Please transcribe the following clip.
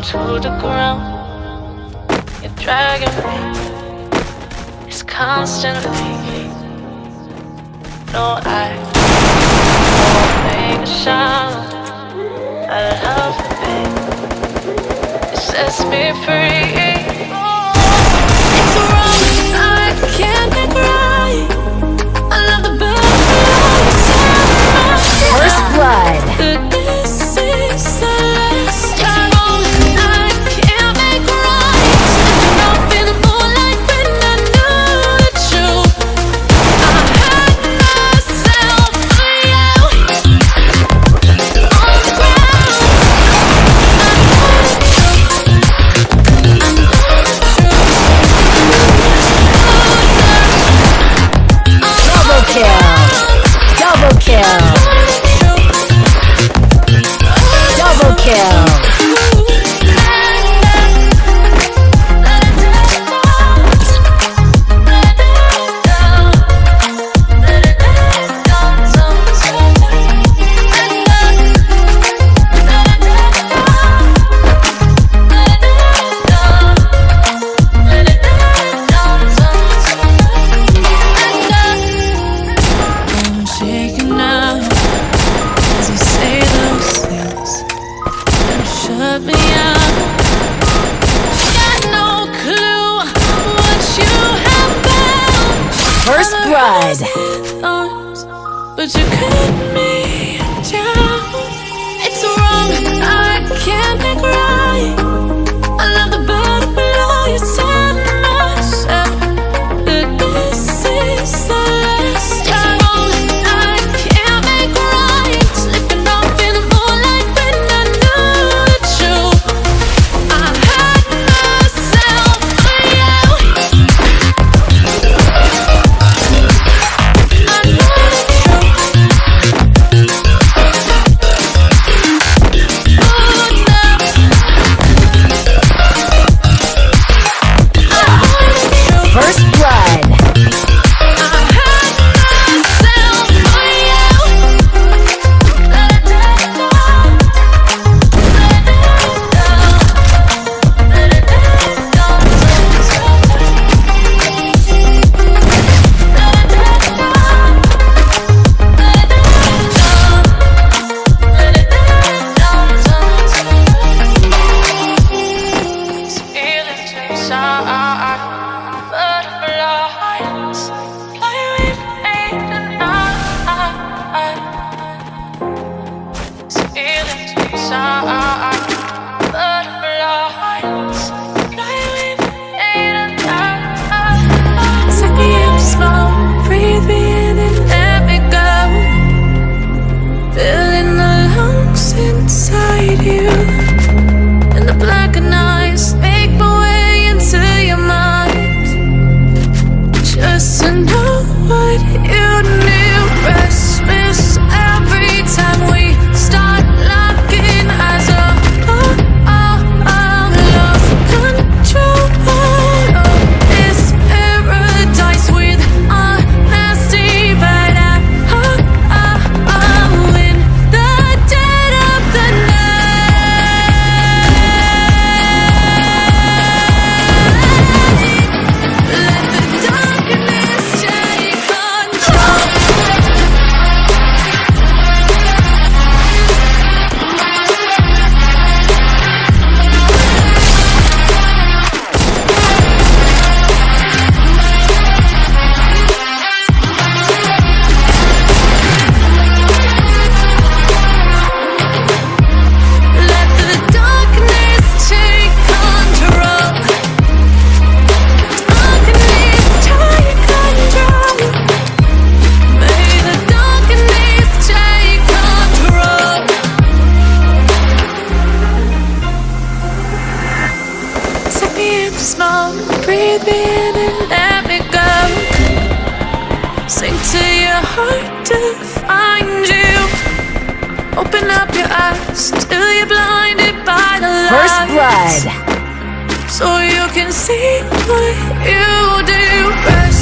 down to the ground. You're dragging me, it's constantly. No, I won't make a sound. I love the pain, it sets me free. It's wrong, I can't make right. I love the butterfly. First blood. This is the last time. I can't make right. Slipping off in the moonlight when I knew the truth. I hurt myself for you. On the ground, Double kill. Double kill. Double kill. I'm shaking now as you say those things. You shut me out. Got no clue what you have found. First blood. Thorns, but you cut me down. It's wrong, I can't make right. I love the butterfly you set myself. But this is the last time. I can't make right. Slipping off in the moonlight when I knew the truth. I hurt myself for you. I know the truth. First blood. I hurt myself for you. Let it down, let it down, let it down, butterflies fly with me tonight. Feelings inside, butterflies fly with me tonight. Take me in slow, breathe me in and let me go. Filling the lungs inside you, and the blackened eyes make my way into your mind. Just to know what you knew. Restless every time we start locking eyes up. Lost control of this paradise with a nasty bite out. In the dead of the night. Let the darkness take control. Let the darkness take control. Darkness take control. May the darkness take control. Take me in slow, breathe me in and let me go. Sink to your heart to find you. Open up your eyes till you're blinded by the light. First blood. So you can see what you do. Rest